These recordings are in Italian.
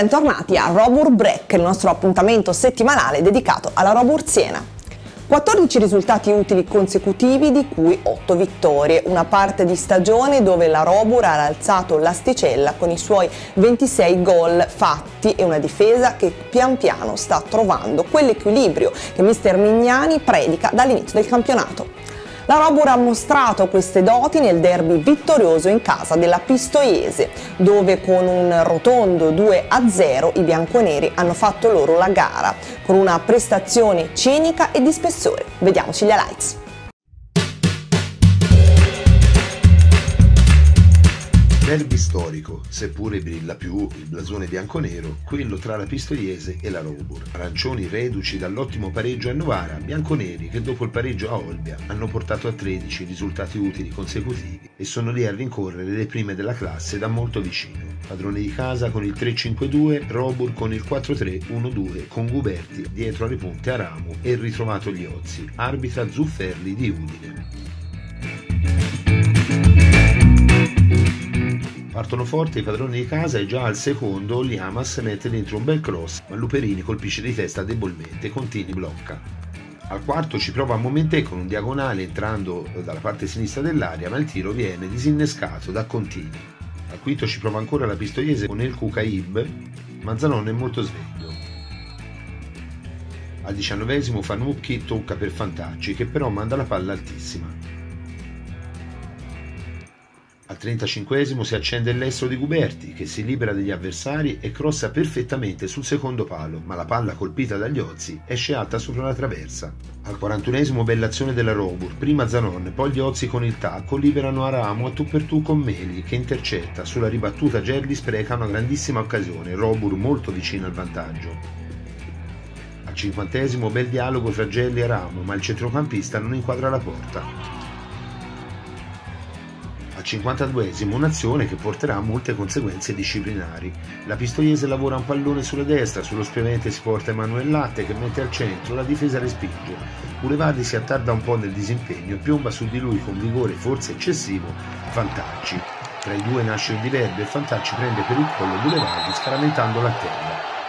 bentornati a Robur Break, il nostro appuntamento settimanale dedicato alla Robur Siena. 14 risultati utili consecutivi, di cui 8 vittorie, una parte di stagione dove la Robur ha alzato l'asticella con i suoi 26 gol fatti e una difesa che pian piano sta trovando quell'equilibrio che mister Mignani predica dall'inizio del campionato. La Robur ha mostrato queste doti nel derby vittorioso in casa della Pistoiese, dove con un rotondo 2-0 i bianconeri hanno fatto loro la gara, con una prestazione cinica e di spessore. Vediamoci gli highlights. Derby storico, seppure brilla più il blasone bianconero, quello tra la Pistoiese e la Robur. Arancioni reduci dall'ottimo pareggio a Novara, bianconeri che dopo il pareggio a Olbia hanno portato a 13 risultati utili consecutivi e sono lì a rincorrere le prime della classe da molto vicino. Padrone di casa con il 3-5-2, Robur con il 4-3-1-2 con Guberti dietro alle punte Aramu e il ritrovato Liozzi, arbitra Zufferli di Udine. Partono forte i padroni di casa e già al secondo Liamas mette dentro un bel cross, ma Luperini colpisce di testa debolmente, Contini blocca. Al quarto ci prova Momentè con un diagonale entrando dalla parte sinistra dell'area, ma il tiro viene disinnescato da Contini. Al quinto ci prova ancora la Pistoiese con El Kukaib, ma Zanon è molto sveglio. Al 19esimo Fanucchi tocca per Fantacci, che però manda la palla altissima. Al 35esimo si accende il lestro di Guberti, che si libera degli avversari e crossa perfettamente sul secondo palo, ma la palla colpita dagli Ozzi esce alta sopra la traversa. Al 41esimo bella azione della Robur, prima Zanon, poi gli Ozzi con il tacco liberano Aramu a tu per tu con Meli, che intercetta, sulla ribattuta Gelli spreca una grandissima occasione, Robur molto vicino al vantaggio. Al 50esimo bel dialogo tra Gelli e Aramu, ma il centrocampista non inquadra la porta. Al 52esimo un'azione che porterà a molte conseguenze disciplinari. La Pistoiese lavora un pallone sulla destra, sullo spiovente si porta Emanuele Latte che mette al centro, la difesa respinge. Bulevardi si attarda un po' nel disimpegno e piomba su di lui con vigore forse eccessivo Fantacci. Tra i due nasce un diverbio e Fantacci prende per il collo Bulevardi scaraventandolo a terra.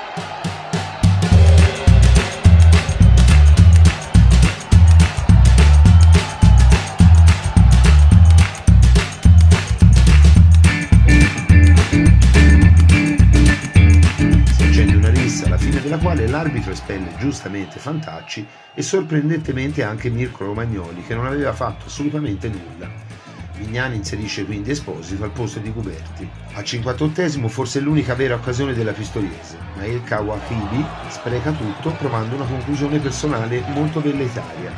Della quale l'arbitro espelle giustamente Fantacci e sorprendentemente anche Mirko Romagnoli, che non aveva fatto assolutamente nulla. Mignani inserisce quindi Esposito al posto di Guberti. Al 58esimo forse l'unica vera occasione della Pistoiese, ma il Kawakibi spreca tutto provando una conclusione personale molto velleitaria.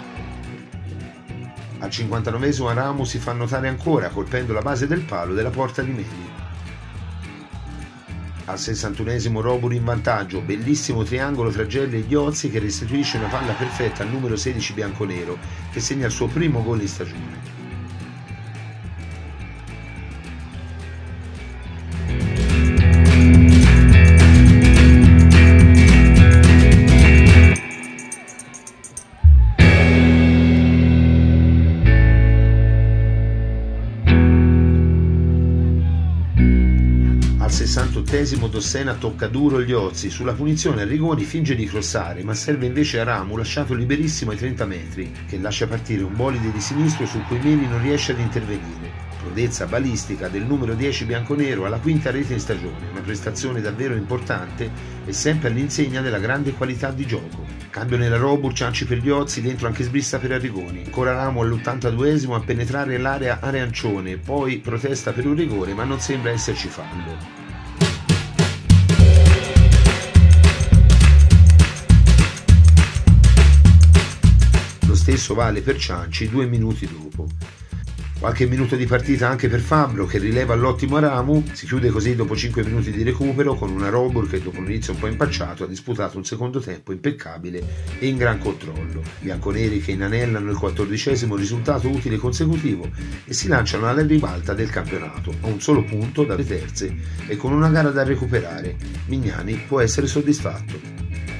Al 59esimo Aramu si fa notare ancora colpendo la base del palo della porta di Meli. Al 61esimo Robur in vantaggio, bellissimo triangolo tra Gelli e Liozzi che restituisce una palla perfetta al numero 16 bianconero che segna il suo primo gol in stagione. Al 68esimo Dossena tocca duro gli Ozzi, sulla punizione a rigori finge di crossare, ma serve invece Aramu lasciato liberissimo ai 30 metri, che lascia partire un bolide di sinistro su cui Meli non riesce ad intervenire. Prodezza balistica del numero 10 bianconero alla quinta rete in stagione, una prestazione davvero importante e sempre all'insegna della grande qualità di gioco. Cambio nella Robur, cianci per gli Ozzi, dentro anche Sbrissa per Arrigoni. Ancora Aramu all'82esimo a penetrare l'area arancione, poi protesta per un rigore ma non sembra esserci fallo. Lo stesso vale per Cianci 2 minuti dopo. Qualche minuto di partita anche per Fabbro che rileva l'ottimo Aramu, si chiude così dopo 5 minuti di recupero con una Robur che dopo un inizio un po' impacciato ha disputato un secondo tempo impeccabile e in gran controllo. Bianconeri che inanellano il 14esimo risultato utile consecutivo e si lanciano alla ribalta del campionato, a un solo punto dalle terze e con una gara da recuperare. Mignani può essere soddisfatto.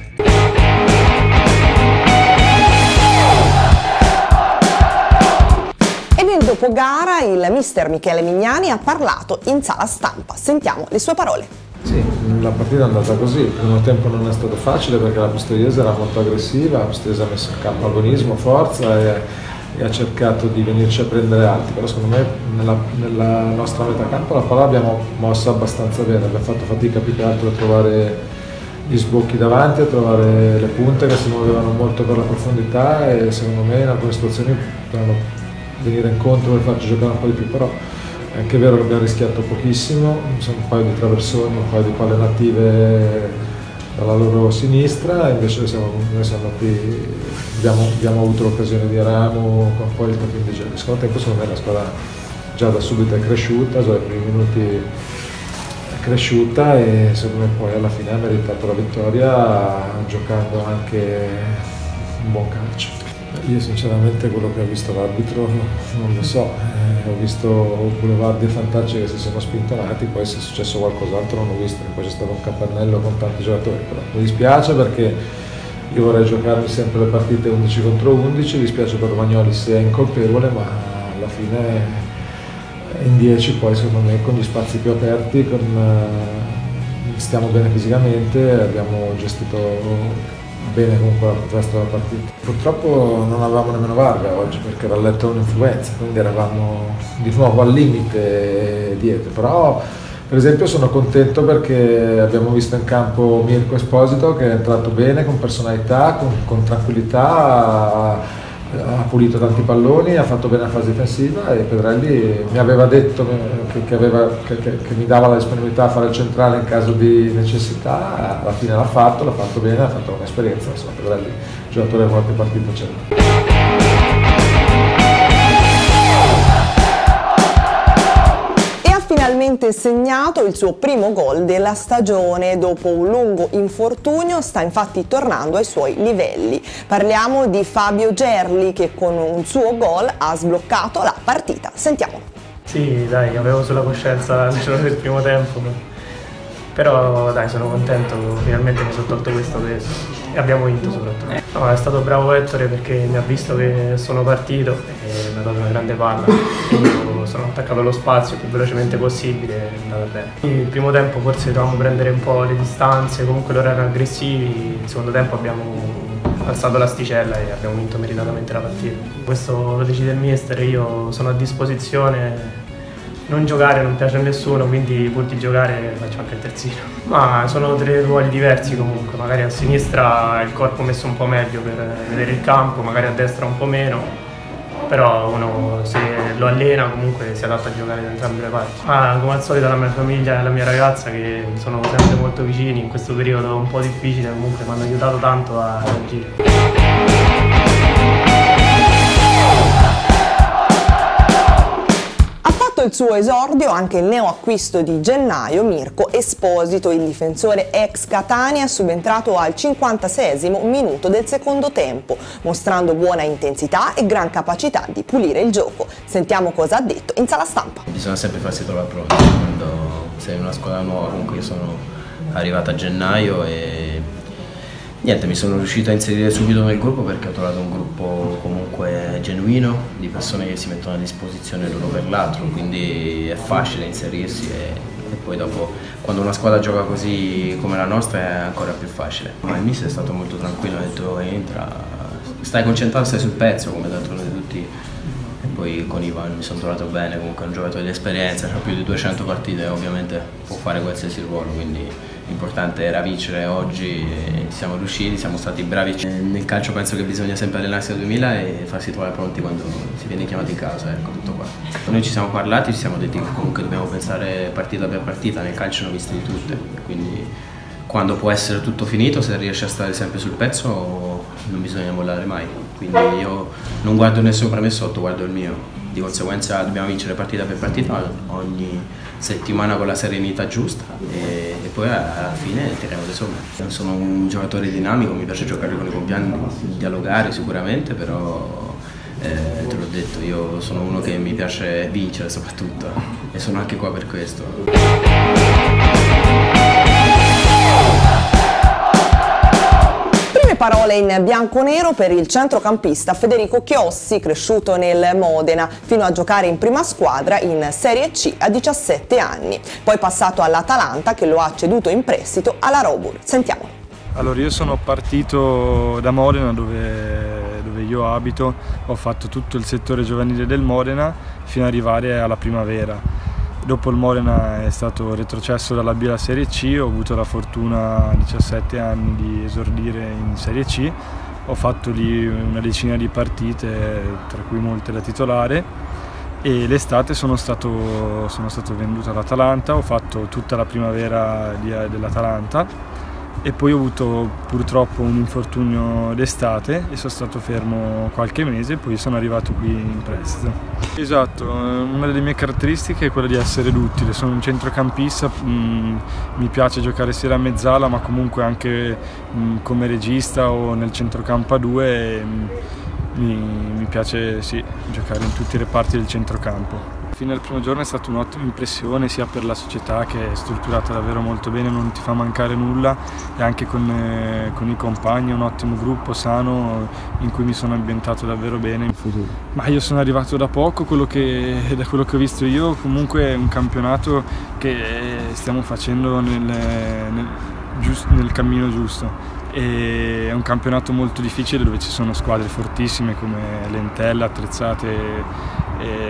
Nel dopogara il mister Michele Mignani ha parlato in sala stampa. Sentiamo le sue parole. Sì, la partita è andata così, il primo tempo non è stato facile perché la Pistoiese era molto aggressiva, la Pistoiese ha messo in campo agonismo, forza e ha cercato di venirci a prendere alti, però secondo me nella nostra metà campo la palla l'abbiamo mossa abbastanza bene, abbiamo fatto fatica più che altro a trovare gli sbocchi davanti, a trovare le punte che si muovevano molto per la profondità e secondo me in alcune situazioni potevano venire incontro per farci giocare un po' di più, però è anche vero che abbiamo rischiato pochissimo, sono un paio di traversoni, un paio di palle native dalla loro sinistra, invece abbiamo avuto l'occasione di Aramu con poi il tapin di gioco. Nel secondo tempo secondo me la squadra già da subito è cresciuta, già dai primi minuti è cresciuta e secondo me poi alla fine ha meritato la vittoria giocando anche un buon calcio. Io sinceramente quello che ho visto l'arbitro non lo so, ho visto Boulevardi e Fantacci che si sono spintonati, poi se è successo qualcos'altro non l'ho visto, poi c'è stato un capannello con tanti giocatori, però mi dispiace perché io vorrei giocarmi sempre le partite 11 contro 11, mi dispiace per Romagnoli se è incolpevole, ma alla fine in 10 poi secondo me con gli spazi più aperti, stiamo bene fisicamente, abbiamo gestito bene comunque il resto della partita. Purtroppo non avevamo nemmeno Varga oggi perché era letto un'influenza, quindi eravamo di nuovo al limite dietro, però per esempio sono contento perché abbiamo visto in campo Mirko Esposito che è entrato bene, con personalità, con tranquillità, ha pulito tanti palloni, ha fatto bene la fase difensiva e Pedrelli mi aveva detto che mi dava la disponibilità a fare il centrale in caso di necessità, alla fine l'ha fatto bene, ha fatto un'esperienza, insomma Pedrelli giocatore di qualche partita c'è. Finalmente segnato il suo primo gol della stagione dopo un lungo infortunio, sta infatti tornando ai suoi livelli. Parliamo di Fabio Gerli che con un suo gol ha sbloccato la partita. Sentiamolo. Sì, dai, avevo sulla coscienza l'errore del primo tempo, però dai, sono contento, finalmente mi sono tolto questo peso e abbiamo vinto soprattutto. No, è stato bravo Ettore perché mi ha visto che sono partito e mi ha dato una grande palla. Io sono attaccato allo spazio il più velocemente possibile e è andata bene. Il primo tempo forse dovevamo prendere un po' le distanze, comunque loro erano aggressivi, il secondo tempo abbiamo alzato l'asticella e abbiamo vinto meritatamente la partita. Questo lo decide il mister, io sono a disposizione. Non giocare non piace a nessuno, quindi pur di giocare faccio anche il terzino. Ma sono tre ruoli diversi comunque, magari a sinistra il corpo messo un po' meglio per vedere il campo, magari a destra un po' meno, però uno se lo allena comunque si adatta a giocare da entrambe le parti. Come al solito la mia famiglia e la mia ragazza che mi sono sempre molto vicini in questo periodo un po' difficile, comunque mi hanno aiutato tanto a reagire. Il suo esordio anche il neoacquisto di gennaio Mirko Esposito, il difensore ex Catania, è subentrato al 56esimo minuto del secondo tempo, mostrando buona intensità e gran capacità di pulire il gioco. Sentiamo cosa ha detto in sala stampa. Bisogna sempre farsi trovare pronti quando sei in una squadra nuova, comunque io sono arrivato a gennaio e niente, mi sono riuscito a inserire subito nel gruppo perché ho trovato un gruppo comunque genuino, di persone che si mettono a disposizione l'uno per l'altro, quindi è facile inserirsi e poi dopo quando una squadra gioca così come la nostra è ancora più facile. Ma il mister è stato molto tranquillo, ha detto entra, stai concentrato, stai sul pezzo come d'altronde tutti. E poi con Ivan mi sono trovato bene, comunque è un giocatore di esperienza, ha più di 200 partite e ovviamente può fare qualsiasi ruolo, quindi l'importante era vincere oggi e siamo riusciti, siamo stati bravi. Nel calcio penso che bisogna sempre allenarsi al 2000 e farsi trovare pronti quando si viene chiamati in causa, ecco tutto qua. Noi ci siamo parlati, ci siamo detti che comunque dobbiamo pensare partita per partita, nel calcio ne ho viste di tutte, quindi quando può essere tutto finito, se riesce a stare sempre sul pezzo non bisogna mollare mai, quindi io non guardo nessun pre né sotto, guardo il mio, di conseguenza dobbiamo vincere partita per partita ogni settimana con la serenità giusta e poi alla fine tiriamo le somme. Non sono un giocatore dinamico, mi piace giocare con i compagni, dialogare sicuramente, però te l'ho detto, io sono uno che mi piace vincere soprattutto e sono anche qua per questo. parole in bianconero per il centrocampista Federico Chiossi, cresciuto nel Modena fino a giocare in prima squadra in Serie C a 17 anni, poi passato all'Atalanta che lo ha ceduto in prestito alla Robur. Sentiamolo. Allora, io sono partito da Modena dove io abito, ho fatto tutto il settore giovanile del Modena fino ad arrivare alla primavera. Dopo il Modena è stato retrocesso dalla B alla Serie C, ho avuto la fortuna a 17 anni di esordire in Serie C, ho fatto lì una decina di partite, tra cui molte da titolare, e l'estate sono stato venduto all'Atalanta, ho fatto tutta la primavera dell'Atalanta e poi ho avuto purtroppo un infortunio d'estate e sono stato fermo qualche mese e poi sono arrivato qui in prestito. Esatto, una delle mie caratteristiche è quella di essere duttile, sono un centrocampista, mi piace giocare sia da mezzala ma comunque anche come regista o nel centrocampo a due, mi piace sì, giocare in tutti i reparti del centrocampo. Fino al primo giorno è stata un'ottima impressione sia per la società che è strutturata davvero molto bene, non ti fa mancare nulla, e anche con i compagni, un ottimo gruppo sano in cui mi sono ambientato davvero bene in futuro. Ma io sono arrivato da poco, da quello che ho visto io comunque è un campionato che stiamo facendo nel cammino giusto. È un campionato molto difficile dove ci sono squadre fortissime come l'Entella, attrezzate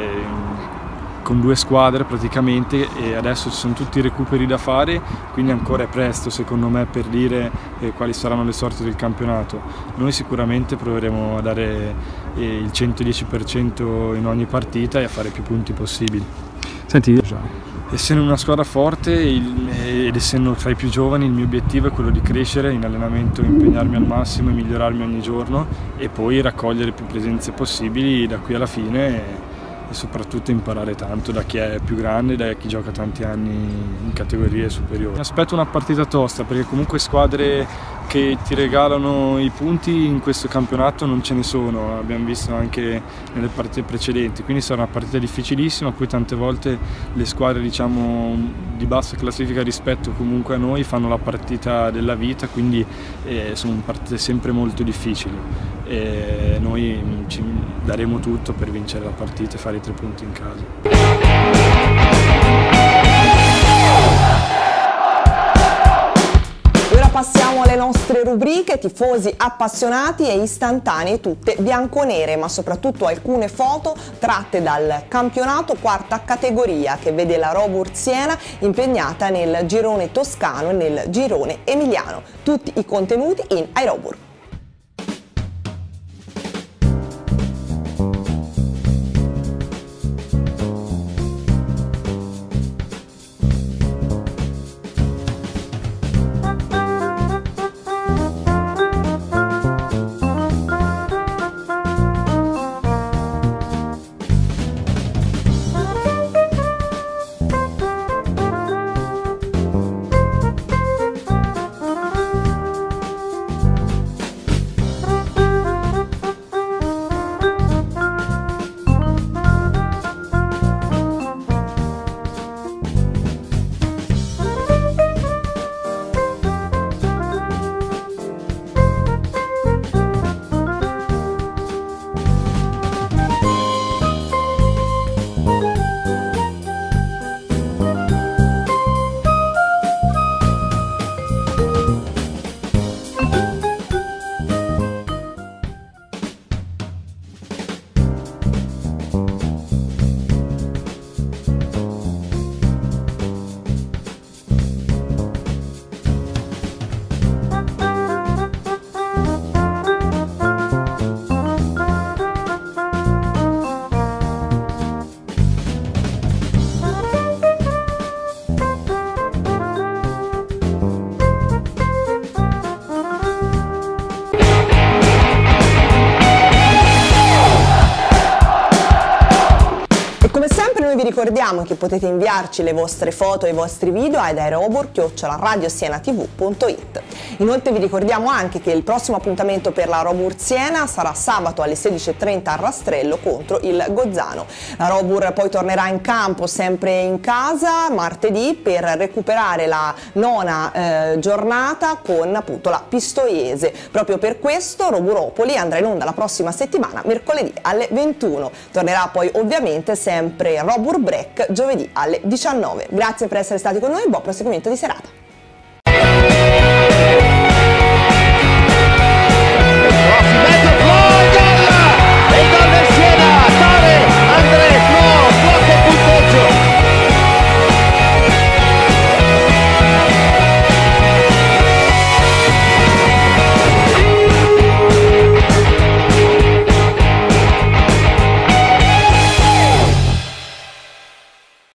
con 2 squadre praticamente, e adesso ci sono tutti i recuperi da fare, quindi ancora è presto secondo me per dire quali saranno le sorti del campionato. Noi sicuramente proveremo a dare il 110% in ogni partita e a fare più punti possibili. Senti, essendo una squadra forte ed essendo tra i più giovani, il mio obiettivo è quello di crescere in allenamento, impegnarmi al massimo e migliorarmi ogni giorno e poi raccogliere più presenze possibili da qui alla fine e soprattutto imparare tanto da chi è più grande, da chi gioca tanti anni in categorie superiori. Mi aspetto una partita tosta perché comunque squadre che ti regalano i punti in questo campionato non ce ne sono, abbiamo visto anche nelle partite precedenti, quindi sarà una partita difficilissima. Poi tante volte le squadre diciamo di bassa classifica rispetto comunque a noi fanno la partita della vita, quindi sono partite sempre molto difficili e noi ci daremo tutto per vincere la partita e fare i 3 punti in casa. Passiamo alle nostre rubriche, tifosi appassionati e istantanee, tutte bianconere, ma soprattutto alcune foto tratte dal campionato 4ª categoria che vede la Robur Siena impegnata nel girone toscano e nel girone emiliano. Tutti i contenuti in iRobur. ricordiamo che potete inviarci le vostre foto e i vostri video ad aerobur@radiosienatv.it. Inoltre vi ricordiamo anche che il prossimo appuntamento per la Robur Siena sarà sabato alle 16:30 a Rastrello contro il Gozzano. La Robur poi tornerà in campo sempre in casa martedì per recuperare la nona giornata con appunto la Pistoiese. Proprio per questo Roburopoli andrà in onda la prossima settimana, mercoledì alle 21. Tornerà poi ovviamente sempre Robur Break giovedì alle 19. Grazie per essere stati con noi, buon proseguimento di serata.